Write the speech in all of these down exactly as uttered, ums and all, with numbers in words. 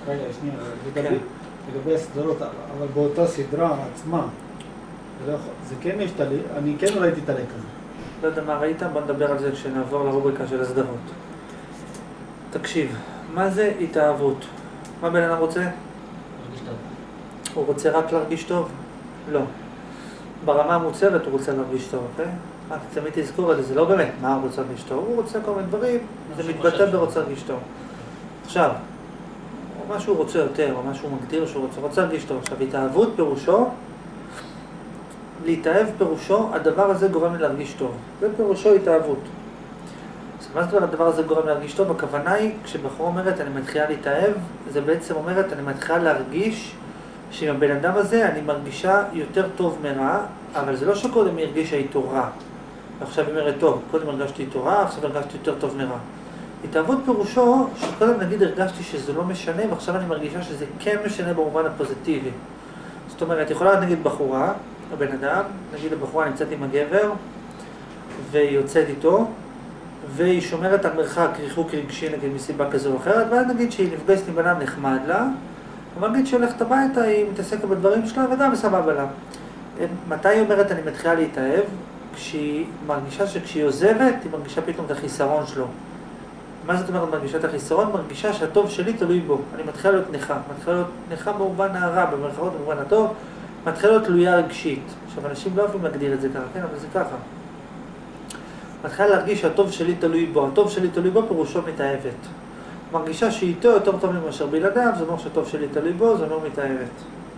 רגע, שנייה, לגבי, לגבי הסדרות, אבל באותה סדרה עצמה, זה, לא, זה כן יש תהליך, אני כן ראיתי תהליך כזה. לא יודע מה ראית, בוא נדבר על זה כשנעבור לרובריקה של הסדרות. תקשיב, מה זה התאהבות? מה בן אדם רוצה? מרגיש טוב. הוא רוצה רק להרגיש טוב? לא. ברמה המוצרת הוא רוצה להרגיש טוב, אוקיי? רק תמיד תזכור את זה, זה לא באמת מה הוא רוצה להרגיש טוב, הוא רוצה כל מיני דברים, זה מתבטא ברוצה להרגיש טוב. עכשיו, או מה שהוא רוצה יותר, או מה שהוא מגדיר שהוא רוצה, רוצה להרגיש טוב. עכשיו, התאהבות פירושו, להתאהב פירושו, הדבר הזה גורם לי להרגיש טוב. זה פירושו התאהבות. אז מה זאת אומרת, הדבר הזה גורם להרגיש טוב? הכוונה היא, כשבחורה אומרת, אני מתחילה להתאהב, זה בעצם אומרת, אני מתחילה להרגיש שעם הבן אדם הזה אני מרגישה יותר טוב מרע, אבל זה לא שקודם היא הרגישה איתו רע. ועכשיו היא אומרת, טוב, קודם הרגשתי איתו רע, עכשיו הרגשתי יותר טוב מרע. התאהבות פירושו, שקודם נגיד הרגשתי שזה לא משנה, ועכשיו אני מרגישה שזה כן משנה במובן הפוזיטיבי. זאת אומרת, יכולה נגיד בחורה, הבן אדם, נגיד הבחורה נמצאת עם הגבר, והיא יוצאת איתו, והיא שומרת על מרחק ריחוק רגשי נגיד מסיבה כזו או אחרת, ואז נגיד שהיא נפגשת עם בן אדם נחמד לה, אבל נגיד שהיא הולכת הביתה, היא מתעסקת בדברים שלה, וגם מסבבה לה. מתי היא אומרת אני מתחילה להתאהב? כשהיא מרגישה שכשהיא עוזבת, היא מרגישה פתאום את החיסרון שלו. מה זאת אומרת מרגישה את החיסרון? מרגישה שהטוב שלי תלוי בו. אני מתחילה להיות נכה. מתחילה להיות נכה במובן הרע, במרכאות במובן הטוב, מתחילה להיות תלויה רגשית. עכשיו, אנשים לא אוהבים להגדיר את זה ככה, כן? אבל זה ככה. מתחילה להרגיש שהטוב שלי תלוי בו. הטוב שלי תלוי בו פירושו מתאהבת. מרגישה שאיתו יותר טוב מאשר בלעדיו, זה אומר שהטוב שלי תלוי בו, זה אומר מתאהבת.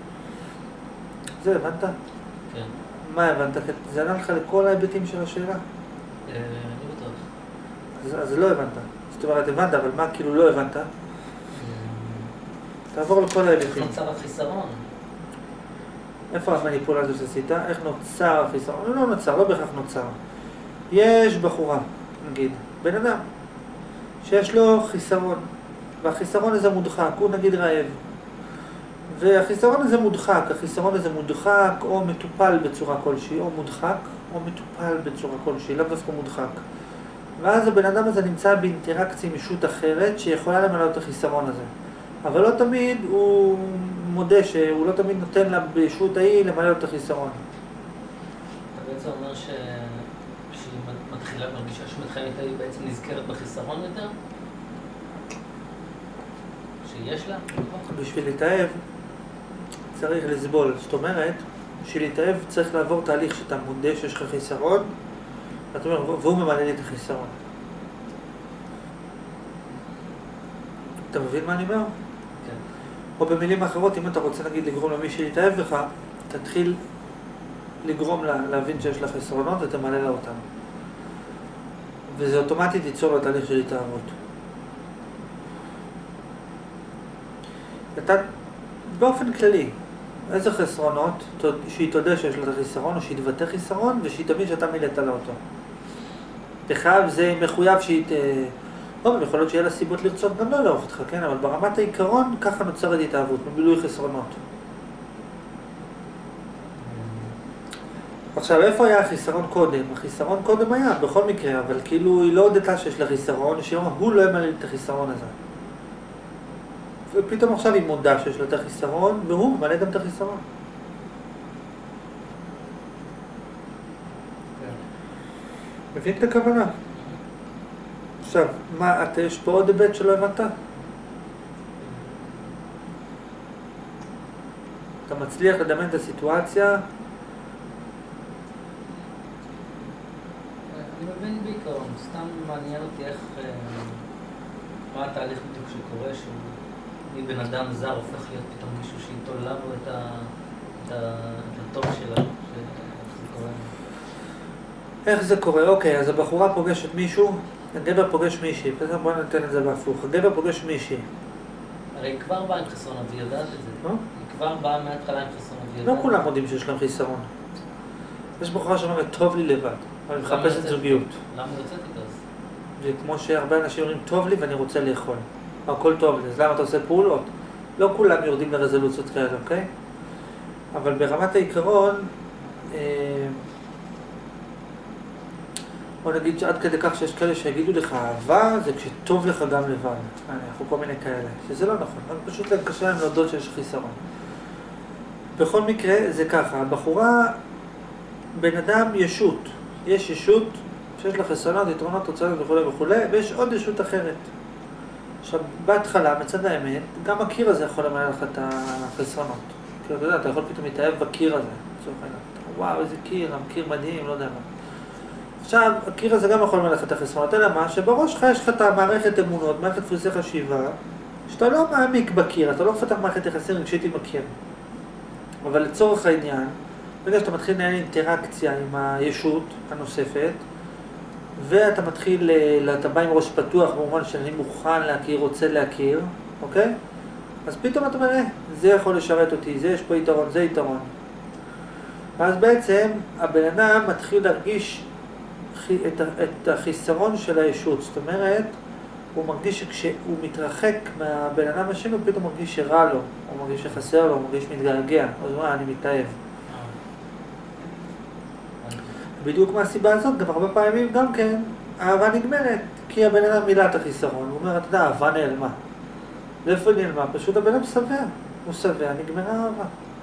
זה הבנת? כן. מה הבנת? זה ענה לך לכל ההיבטים של השאלה? אני בטוח. אז, אז לא הבנת. זאת אומרת, הבנת, אבל מה כאילו לא הבנת? תעבור לכל ההיבטים. איך נוצר החיסרון? איפה המניפולציה שעשית? איך נוצר החיסרון? לא נוצר, לא בהכרח נוצר. יש בחורה, נגיד, בן אדם, שיש לו חיסרון, והחיסרון הזה מודחק, הוא נגיד רעב. והחיסרון הזה מודחק, החיסרון הזה מודחק או מטופל בצורה כלשהי, או מודחק או מטופל בצורה כלשהי, לאו דווקא מודחק. ואז הבן אדם הזה נמצא באינטראקציה עם ישות אחרת שיכולה למלא את החיסרון הזה. אבל לא תמיד הוא מודה שהוא לא תמיד נותן לה בישות ההיא למלא את החיסרון. אתה בעצם אומר ש... שהיא מתחילה מרגישה שמתחילה איתה היא בעצם נזכרת בחיסרון יותר? שיש לה? בשביל להתאהב צריך לסבול. זאת אומרת, בשביל להתאהב צריך לעבור תהליך שאתה מודה שיש לך חיסרון, ואתה אומר, והוא ממלא לי את החיסרון. אתה מבין מה אני אומר? כן. או במילים אחרות, אם אתה רוצה נגיד לגרום למישהו להתאהב בך, תתחיל לגרום לה להבין שיש לה חסרונות ותמלא לה אותם. וזה אוטומטית ייצור לתהליך של התאהבות. אתה, באופן כללי, איזה חסרונות, שהיא תודה שיש לה את החיסרון, או שהיא תבטא חיסרון, ושהיא תבין שאתה מילאת לה אותו. בחייב זה מחויב שהיא ת... טוב, יכול להיות שיהיה לה סיבות לרצות גם לא לאהוב אותך, כן? אבל ברמת העיקרון, ככה נוצרת התאהבות, מבילוי חסרונות. עכשיו, איפה היה החיסרון קודם? החיסרון קודם היה, בכל מקרה, אבל כאילו היא לא הודתה שיש לה חיסרון, שהיא אומרת, הוא לא ימלא את החיסרון הזה. ופתאום עכשיו היא מודה שיש לה את החיסרון, והוא ממלא גם את החיסרון. מבין את הכוונה? עכשיו, מה, אתה, יש פה עוד היבט שלא הבנת? אתה מצליח לדמיין את הסיטואציה? אני מבין בעיקרון, סתם מעניין אותי איך, מה התהליך בדיוק שקורה, שהוא מבן אדם זר הופך להיות פתאום מישהו שאיתו לב את הטוב שלה, איך זה קורה? איך זה קורה? אוקיי, אז הבחורה פוגשת מישהו, הגבר פוגש מישהי, בסדר, בוא ניתן את זה בהפוך. הגבר פוגש מישהי. הרי היא כבר באה עם חסרון, והיא יודעת את זה. לא? היא כבר באה מההתחלה עם חסרון, והיא לא יודעת. כולם יודעים שיש להם חיסרון. יש בחורה שאומרת, טוב לי לבד, אבל אני מחפשת זוגיות. למה היא יוצאת איתו אז? זה כמו שהרבה אנשים אומרים, טוב לי ואני רוצה לאכול. הכל טוב לי, אז למה אתה עושה פעולות? לא כולם יורדים לרזולוציות כאלה, אוקיי? אבל ברמת העיקרון, אה, בוא נגיד שעד כדי כך שיש כאלה שיגידו לך, אהבה זה כשטוב לך גם לבד. אנחנו כל מיני כאלה, שזה לא נכון, רק פשוט קשה להם להודות שיש חיסרון. בכל מקרה זה ככה, הבחורה, בן אדם ישות, יש ישות שיש לה חסרונות, יתרונות, תוצאות וכו' וכו', ויש עוד ישות אחרת. עכשיו, בהתחלה, מצד האמת, גם הקיר הזה יכול למלא לך את החסרונות. כי אתה יודע, אתה יכול פתאום להתאהב בקיר הזה. וואו, איזה קיר, קיר מדהים, לא יודע מה. עכשיו, הקיר הזה גם יכול למלא לך את החסרונות, אלא מה? שבראש שלך יש לך את המערכת אמונות, מערכת דפוסי חשיבה, שאתה לא מעמיק בקיר, אתה לא מפתח מערכת יחסים רגשית עם הקיר. אבל לצורך העניין, ברגע שאתה מתחיל לנהל אינטראקציה עם הישות הנוספת, ואתה מתחיל, אתה בא עם ראש פתוח במובן שאני מוכן להכיר, רוצה להכיר, אוקיי? אז פתאום אתה אומר, זה יכול לשרת אותי, זה יש פה יתרון, זה יתרון. ואז בעצם הבן אדם מתחיל להרגיש את, את החיסרון של הישות, זאת אומרת, הוא מרגיש שכשהוא מתרחק מהבן אדם השני, הוא פתאום מרגיש שרע לו, הוא מרגיש שחסר לו, הוא מרגיש מתגעגע, אז הוא אומר, אני מתאהב. בדיוק מהסיבה הזאת, גם הרבה פעמים גם כן, האהבה נגמרת, כי הבן אדם מילא את החיסרון, הוא אומר, אתה יודע, האהבה נעלמה. לאיפה נעלמה? פשוט הבן אדם שבע, הוא שבע, נגמרה האהבה.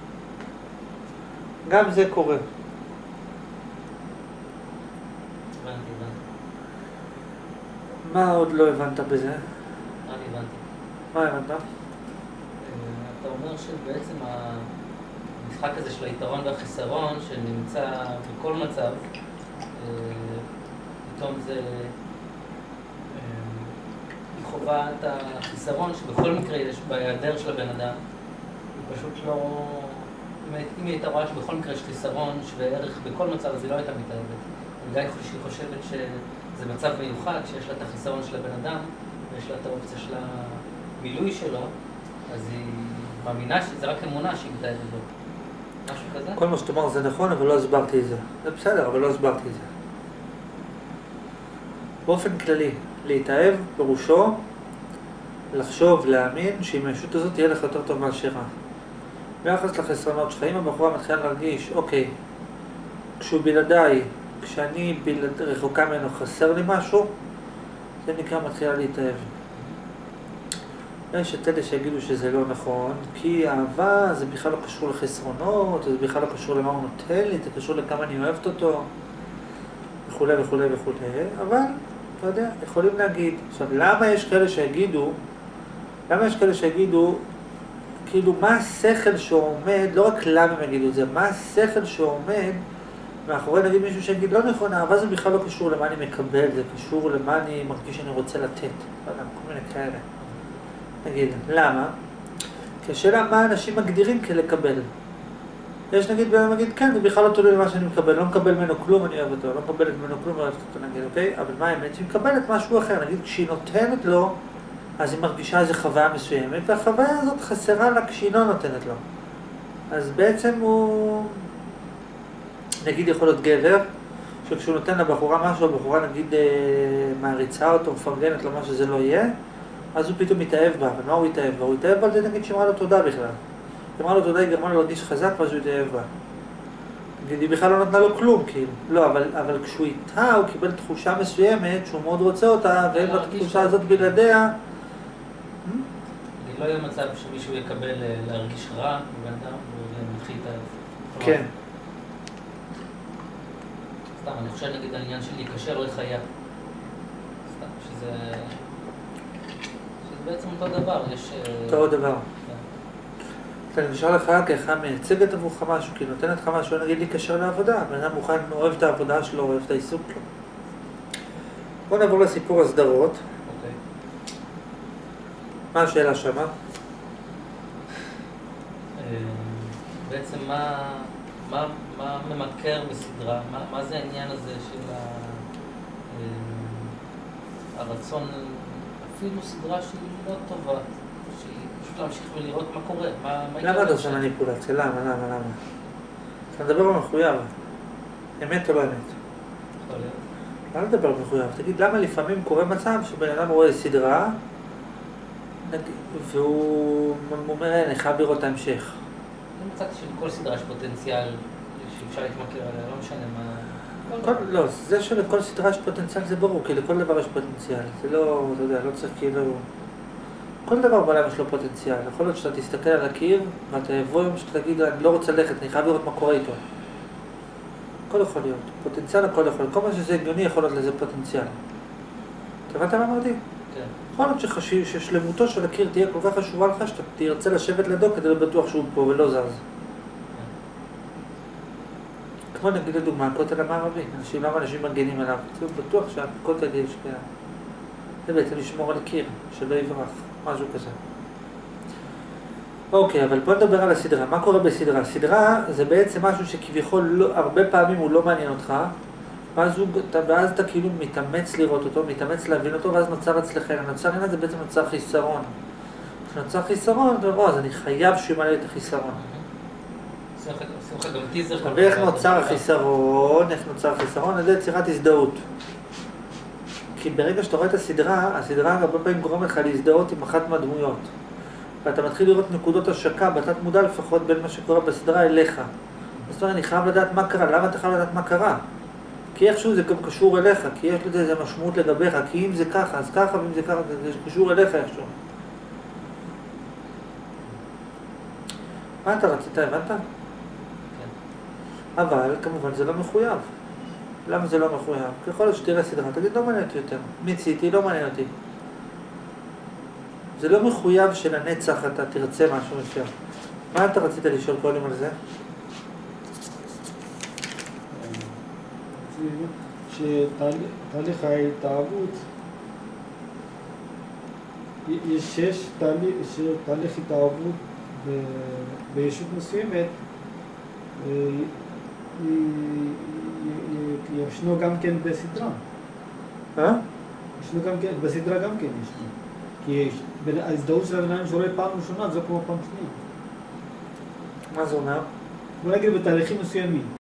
גם זה קורה. הבנתי, הבנתי. מה עוד לא הבנת בזה? אני הבנתי. מה הבנת? אתה אומר שבעצם המשחק הזה של היתרון והחיסרון שנמצא בכל מצב, פתאום זה, היא חובה את החיסרון שבכל מקרה יש בהיעדר של הבן אדם. היא פשוט לא, אם היא הייתה רואה שבכל מקרה יש חיסרון שווה ערך בכל מצב, אז היא לא הייתה מתאהבת. בגלל שהיא חושבת שזה מצב מיוחד, שיש לה את החיסרון של הבן אדם ויש לה את האופציה של המילוי שלו, אז היא מאמינה שזה רק אמונה שהיא מתאהבת בו. משהו כזה? כל מה שתאמר זה נכון, אבל לא הסברתי את זה. זה בסדר, אבל לא הסברתי את זה. באופן כללי, להתאהב פירושו לחשוב, להאמין שעם הישות הזאת תהיה לך יותר טוב מאשר רע. ביחס לחסרונות שלך, אם הבחורה מתחילה להרגיש, אוקיי, כשהוא בלעדיי, כשאני בלעד, רחוקה ממנו חסר לי משהו, זה נקרא מתחילה להתאהב. יש את אלה שיגידו שזה לא נכון, כי אהבה זה בכלל לא קשור לחסרונות, זה בכלל לא קשור למה הוא נותן לי, זה קשור לכמה אני אוהבת אותו, וכו' וכו' וכו'. אבל, אתה יודע, יכולים להגיד. עכשיו, למה יש כאלה שיגידו, למה יש כאלה שיגידו, כאילו, מה השכל שעומד, לא רק למה הם יגידו את זה, מה השכל שעומד, מאחורי נגיד מישהו שיגיד, לא נכון, אהבה זה בכלל לא קשור למה אני מקבל, זה קשור למה אני מרגיש שאני רוצה לתת. לא יודע, כל מיני כאלה. נגיד, למה? כי השאלה מה אנשים מגדירים כלקבל. יש נגיד, בן נגיד, כן, זה בכלל לא תלוי למה שאני מקבל, לא מקבל ממנו כלום, אני אוהב אותו, לא מקבלת ממנו כלום, אני אוהבת אותו, נגיד, אוקיי? אבל מה האמת? שהיא מקבלת משהו אחר, נגיד, כשהיא נותנת לו, אז היא מרגישה איזו חוויה מסוימת, והחוויה הזאת חסרה לה כשהיא לא נותנת לו. אז בעצם הוא, נגיד, יכול להיות גבר, שכשהוא נותן לבחורה משהו, הבחורה נגיד מעריצה אותו, מפרגנת לו מה שזה לא יהיה, אז הוא פתאום מתאהב בה, ומה הוא התאהב בה? הוא התאהב בה על זה נגיד שאמרה לו תודה בכלל. אמרה לו תודה, היא גרמה לו להרגיש חזק, ואז הוא התאהב בה. נגיד, היא בכלל לא נתנה לו כלום, כאילו. לא, אבל, אבל כשהוא איתה, הוא קיבל תחושה מסוימת, שהוא מאוד רוצה אותה, ואין לו את התחושה הזאת בלעדיה. לא יהיה מצב שמישהו יקבל להרגיש רע, בבן אדם, ומתחיל את ה... כן. סתם, אני חושב נגיד העניין של להיקשר לחיה. סתם, שזה... שזה בעצם אותו דבר, יש... אותו דבר. אני נשאר לך כאחד מייצגת עבורך משהו, כי נותנת לך משהו, נגיד להיקשר לעבודה, בן אדם מוכן, אוהב את העבודה שלו, אוהב את העיסוק שלו. בוא נעבור לסיפור הסדרות. אוקיי. מה השאלה שמה? בעצם מה, מה, מה ממכר בסדרה? מה, מה זה העניין הזה של ה, הרצון, אפילו סדרה שהיא לא טובה, שהיא פשוט להמשיך ולראות מה קורה, מה, מה למה אתה עושה מניפולציה? למה, למה, למה? אתה מדבר במחויב. אמת או לא אמת? יכול להיות. לא לדבר במחויב. תגיד, למה לפעמים קורה מצב שבן אדם רואה סדרה, והוא אומר, אני חייב לראות את ההמשך. אני מצאתי שבכל סדרה יש פוטנציאל שאפשר להתמכר עליה, לא משנה מה... כל, לא, זה שלכל סדרה יש פוטנציאל זה ברור, כי לכל דבר יש פוטנציאל. זה לא, אתה יודע, לא צריך כאילו... כל דבר בעולם יש לו פוטנציאל. יכול להיות שאתה תסתכל על הקיר, ואתה יבוא יום שאתה תגיד, אני לא רוצה ללכת, אני חייב לראות מה קורה איתו. הכל יכול להיות. פוטנציאל הכל יכול להיות. כל מה שזה הגיוני יכול להיות לזה פוטנציאל. אתה הבנת מה אמרתי? כן. יכול להיות שחשי, ששלמותו של הקיר תהיה כל כך חשובה לך, שאתה תרצה לשבת לידו כדי להיות בטוח שהוא פה ולא זז. כמו נגיד לדוגמה, הכותל המערבי. אנשים, למה אנשים מגנים עליו? זה בטוח שהכותל יש כאלה. זה בעצם לשמור על קיר, שלא יברח, משהו כזה. אוקיי, אבל בוא נדבר על הסדרה. מה קורה בסדרה? סדרה זה בעצם משהו שכביכול לא, הרבה פעמים הוא לא מעניין אותך, ואז, הוא, ואז אתה כאילו מתאמץ לראות אותו, מתאמץ להבין אותו, ואז נוצר אצלכם. נוצר עניין זה בעצם נוצר חיסרון. כשנוצר חיסרון, אתה אומר, אז אני חייב שימלא את החיסרון. עושים לך גם טיזר. ואיך נוצר החיסרון? איך נוצר החיסרון? על זה יצירת הזדהות. כי ברגע שאתה רואה את הסדרה, הסדרה הרבה פעמים גורם לך להזדהות עם אחת מהדמויות. ואתה מתחיל לראות נקודות השקה, בתת מודע לפחות בין מה שקורה בסדרה אליך. זאת אומרת, אני חייב לדעת מה קרה. למה אתה חייב לדעת מה קרה? כי איכשהו זה גם קשור אליך, כי יש לזה איזה משמעות לגביך, כי אם זה ככה, אז ככה, ואם זה ככה, זה קשור אליך איכשהו. מה אתה רצית, הבנת? כן. אבל כמובן זה לא מחויב. למה זה לא מחויב? כי יכול להיות שתראה סדרה, תגיד, לא מעניין אותי יותר. מיציתי, לא מעניין אותי. זה לא מחויב שלנצח אתה תרצה משהו מסוים. מה אתה רצית לשאול קודם על זה? שתהליך ההתאהבות, יש שיש תהליך התאהבות בישות מסוימת, ישנו גם כן בסדרה. אה? ישנו גם כן, בסדרה גם כן ישנו. כי ההזדהות של הבניים שרואה פעם ראשונה, זה כמו פעם שנייה. מה זה אומר? בוא נגיד בתהליכים מסוימים.